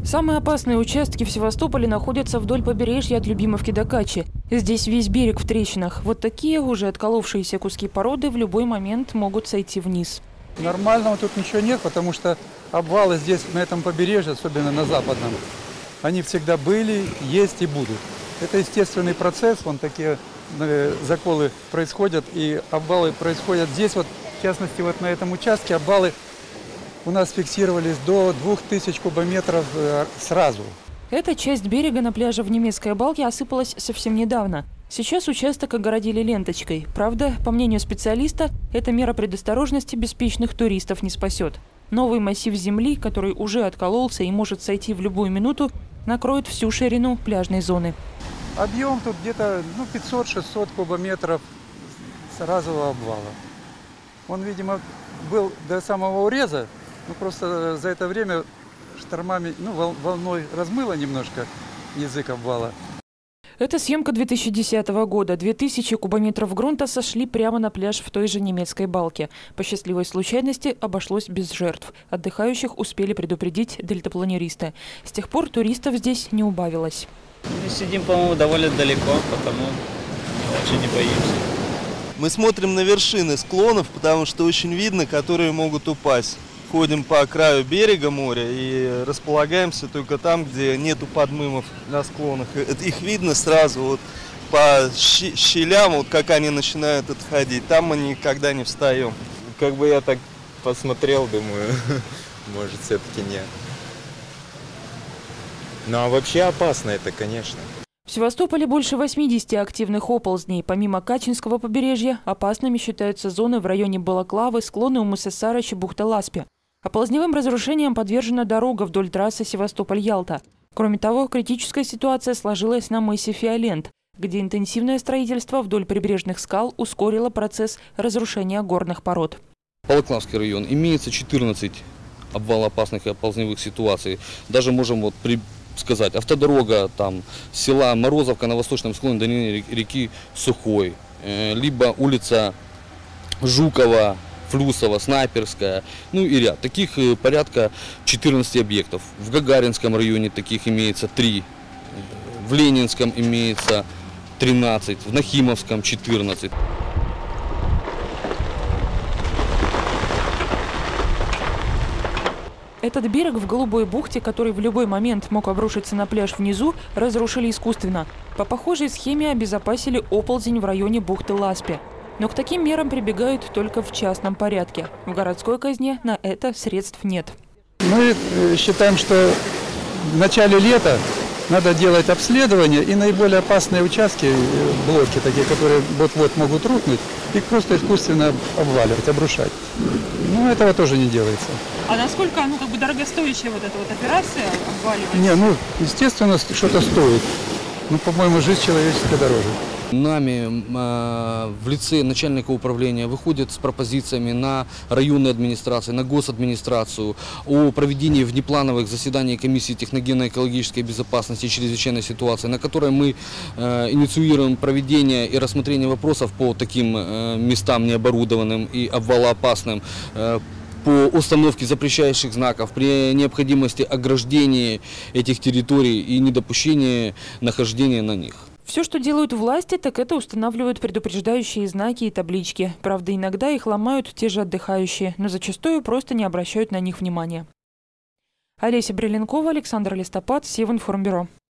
Самые опасные участки в Севастополе находятся вдоль побережья от Любимовки до Качи. Здесь весь берег в трещинах. Вот такие уже отколовшиеся куски породы в любой момент могут сойти вниз. Нормального тут ничего нет, потому что обвалы здесь, на этом побережье, особенно на западном, они всегда были, есть и будут. Это естественный процесс, вон такие заколы происходят, и обвалы происходят здесь, вот, в частности, вот на этом участке обвалы у нас фиксировались до 2000 кубометров сразу. Эта часть берега на пляже в Немецкой Балке осыпалась совсем недавно. Сейчас участок огородили ленточкой. Правда, по мнению специалиста, эта мера предосторожности беспечных туристов не спасет. Новый массив земли, который уже откололся и может сойти в любую минуту, накроет всю ширину пляжной зоны. Объем тут где-то 500-600 кубометров с разового обвала. Он, видимо, был до самого уреза, но просто за это время штормами, волной размыло немножко язык обвала. Это съемка 2010 года. 2000 кубометров грунта сошли прямо на пляж в той же Немецкой Балке. По счастливой случайности обошлось без жертв. Отдыхающих успели предупредить дельтапланеристы. С тех пор туристов здесь не убавилось. Мы сидим, по-моему, довольно далеко, потому очень не боимся. Мы смотрим на вершины склонов, потому что очень видно, которые могут упасть. Ходим по краю берега моря и располагаемся только там, где нету подмымов на склонах. Их видно сразу вот по щелям, вот как они начинают отходить. Там мы никогда не встаем. Как бы я так посмотрел, думаю, может, все-таки нет. Ну а вообще опасно это, конечно. В Севастополе больше 80 активных оползней. Помимо Качинского побережья, опасными считаются зоны в районе Балаклавы, склоны у мыса Сарыч и бухта Ласпи. Оползневым разрушениям подвержена дорога вдоль трассы Севастополь-Ялта. Кроме того, критическая ситуация сложилась на мысе Фиолент, где интенсивное строительство вдоль прибрежных скал ускорило процесс разрушения горных пород. Балаклавский район имеется 14 обвалоопасных и оползневых ситуаций. Даже можем сказать, автодорога там села Морозовка на восточном склоне долины реки Сухой, либо улица Жукова, Флюсова, Снайперская, и ряд. Таких порядка 14 объектов. В Гагаринском районе таких имеется 3, в Ленинском имеется 13, в Нахимовском 14. Этот берег в Голубой бухте, который в любой момент мог обрушиться на пляж внизу, разрушили искусственно. По похожей схеме обезопасили оползень в районе бухты Ласпи. Но к таким мерам прибегают только в частном порядке. В городской казне на это средств нет. Мы считаем, что в начале лета надо делать обследование и наиболее опасные участки, блоки такие, которые вот-вот могут рухнуть, их просто искусственно обваливать, обрушать. Но этого тоже не делается. А насколько дорогостоящая вот эта вот операция обваливания? Естественно, что-то стоит. По-моему, жизнь человеческая дороже. Нами в лице начальника управления выходят с пропозициями на районные администрации, на госадминистрацию о проведении внеплановых заседаний комиссии техногенно-экологической безопасности и чрезвычайной ситуации, на которой мы инициируем проведение и рассмотрение вопросов по таким местам необорудованным и обвалоопасным, по установке запрещающих знаков, при необходимости ограждения этих территорий и недопущения нахождения на них. Все, что делают власти, так это устанавливают предупреждающие знаки и таблички. Правда, иногда их ломают те же отдыхающие, но зачастую просто не обращают на них внимания. Олеся Бреленкова, Александр Листопад, Севинформбюро.